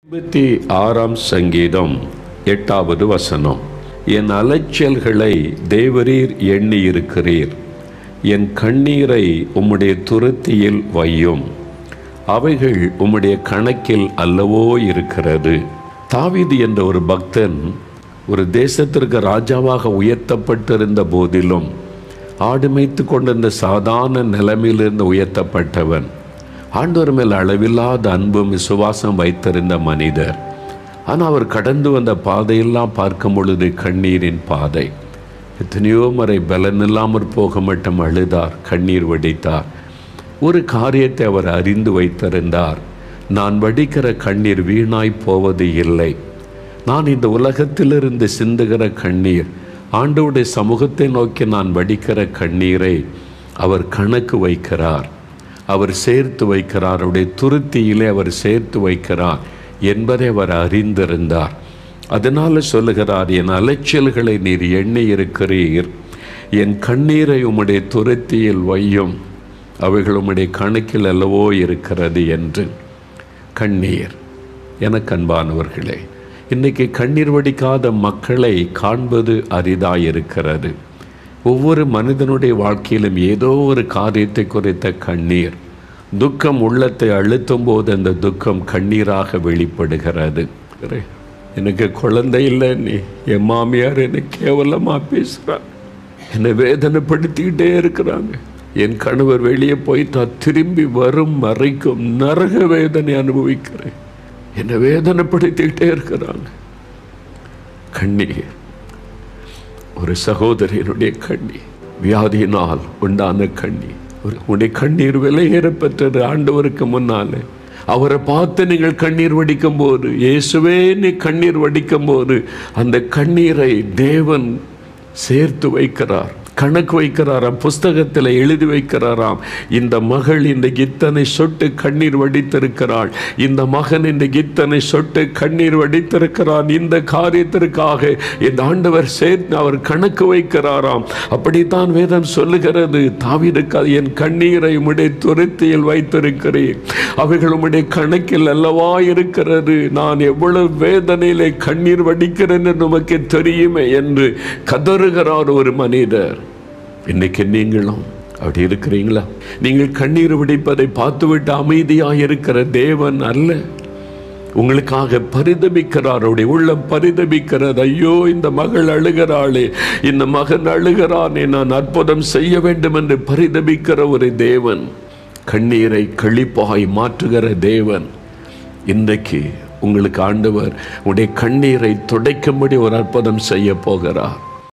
56 சங்கீதம் 8வது வசனம். என் அலைச்சல்களை தேவரீர் எண்ணியிருக்கிறீர், என் கண்ணீரை உம்முடைய துருத்தியில் வையும், அவைகள் உம்முடைய கணக்கில் அல்லவோ இருக்கிறது. தாவீது என்ற ஒரு பக்தன் ஒரு தேசத்திற்கு ராஜாவாக உயர்த்தப்பட்டிருந்த போதிலும் ஆடு மேய்த்து கொண்டிருந்த சாதாரண நிலைமையிலிருந்து உயர்த்தப்பட்டவன். ஆண்டவர் மேல் அளவில்லாத அன்பும் விசுவாசம் வைத்திருந்த மனிதர். ஆனால் அவர் கடந்து வந்த பாதையெல்லாம் பார்க்கும் பொழுது கண்ணீரின் பாதை. எத்தனையோ முறை பலனில்லாமற் போக மட்டும் அழுதார், கண்ணீர் வடித்தார். ஒரு காரியத்தை அவர் அறிந்து வைத்திருந்தார். நான் வடிக்கிற கண்ணீர் வீணாய் போவது இல்லை. நான் இந்த உலகத்திலிருந்து சிந்துகிற கண்ணீர், ஆண்டவருடைய சமூகத்தை நோக்கி நான் வடிக்கிற கண்ணீரை அவர் கணக்கு வைக்கிறார், அவர் சேர்த்து வைக்கிறார், அவருடைய துருத்தியிலே அவர் சேர்த்து வைக்கிறார் என்பதை அவர் அறிந்திருந்தார். அதனால் சொல்லுகிறார், என் அலைச்சல்களை நீர் எண்ணி இருக்கிறீர், என் கண்ணீரை உம்முடைய துருத்தியில் வையும், அவைகள் உம்முடைய கணக்கில் அல்லவோ இருக்கிறது என்று. கண்ணீர். எனக்கு அன்பானவர்களே, இன்றைக்கி கண்ணீர் வடிக்காத மக்களை காண்பது அரிதாயிருக்கிறது. ஒவ்வொரு மனிதனுடைய வாழ்க்கையிலும் ஏதோ ஒரு காரியத்தை குறித்த கண்ணீர். துக்கம் உள்ளத்தை அழுத்தும் போது அந்த துக்கம் கண்ணீராக வெளிப்படுகிறது. எனக்கு குழந்தை இல்லை, நீ என் மாமியார் என்னை கேவலமாக பேசுகிறாங்க, என்னை வேதனைப்படுத்திக்கிட்டே இருக்கிறாங்க, என் கணவர் வெளியே போயிட்டா திரும்பி வரும் வரைக்கும் நரக வேதனை அனுபவிக்கிறேன், என்னை வேதனைப்படுத்திக்கிட்டே இருக்கிறாங்க. கண்ணீர். ஒரு சகோதரியினுடைய கண்ணீர், வியாதியினால் உண்டான கண்ணீர். உடைய கண்ணீர் விலையேறப்பெற்றது. ஆண்டவருக்கு முன்னாலே அவரை பார்த்து நீங்கள் கண்ணீர் வடிக்கும் போது, இயேசுவே நீ கண்ணீர் வடிக்கும் போது அந்த கண்ணீரை தேவன் சேர்த்து வைக்கிறார், கணக்கு வைக்கிறாராம், புஸ்தகத்தில் எழுதி வைக்கிறாராம். இந்த மகள் இன்றைக்கு இத்தனை சொட்டு கண்ணீர் வடித்திருக்கிறாள், இந்த மகன் இன்றைக்கு இத்தனை சொட்டு கண்ணீர் வடித்திருக்கிறான், இந்த காரியத்திற்காக இந்த ஆண்டவர் சேர்த்து அவர் கணக்கு வைக்கிறாராம். அப்படித்தான் வேதம் சொல்லுகிறது. தாவீதுக்கு, என் கண்ணீரை உம்முடைய துருத்தியில் வைத்திருக்கிறேன், அவைகள் உம்முடைய கணக்கில் அல்லவா இருக்கிறது, நான் எவ்வளவு வேதனையிலே கண்ணீர் வடிக்கிறேன் என்று நமக்கு தெரியுமே என்று கதறுகிறார் ஒரு மனிதர். இன்னைக்கு நீங்களும் அப்படி இருக்கிறீங்களா? நீங்கள் கண்ணீர் வடிப்பதை பார்த்துவிட்டு அமைதியாக இருக்கிற தேவன் அல்ல, உங்களுக்காக பரிதபிக்கிறார். அவருடைய உள்ளம் பரிதபிக்கிறது. ஐயோ, இந்த மகள் அழுகிறாளே, இந்த மகன் அழுகிறானே, நான் அற்புதம் செய்ய வேண்டும் என்று பரிதபிக்கிற ஒரு தேவன், கண்ணீரை களிப்பாய் மாற்றுகிற தேவன். இன்றைக்கு உங்களுக்கு ஆண்டவர் உடைய கண்ணீரை துடைக்கும்படி ஒரு அற்புதம் செய்ய போகிறார்.